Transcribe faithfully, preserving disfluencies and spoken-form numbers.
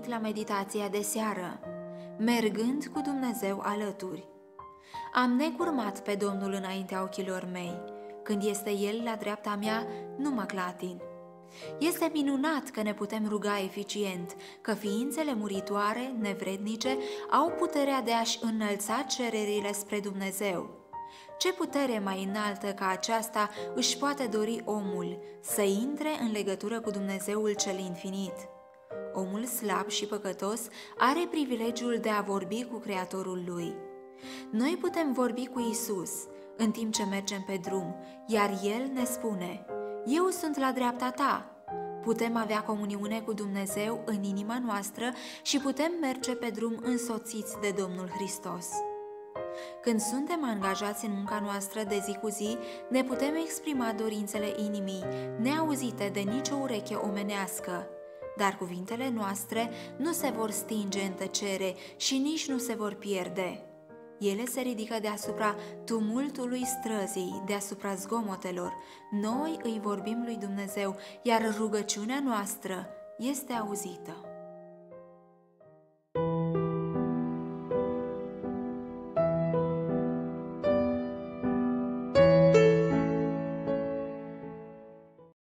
la meditația de seară, mergând cu Dumnezeu alături. Am necurmat pe Domnul înaintea ochilor mei. Când este El la dreapta mea, nu mă clatin. Este minunat că ne putem ruga eficient, că ființele muritoare, nevrednice, au puterea de a-și înălța cererile spre Dumnezeu. Ce putere mai înaltă ca aceasta își poate dori omul, să intre în legătură cu Dumnezeul cel infinit? Omul slab și păcătos are privilegiul de a vorbi cu Creatorul lui. Noi putem vorbi cu Isus în timp ce mergem pe drum, iar El ne spune: eu sunt la dreapta ta. Putem avea comuniune cu Dumnezeu în inima noastră și putem merge pe drum însoțiți de Domnul Hristos. Când suntem angajați în munca noastră de zi cu zi, ne putem exprima dorințele inimii, neauzite de nicio ureche omenească, dar cuvintele noastre nu se vor stinge în tăcere și nici nu se vor pierde. Ele se ridică deasupra tumultului străzii, deasupra zgomotelor. Noi îi vorbim lui Dumnezeu, iar rugăciunea noastră este auzită.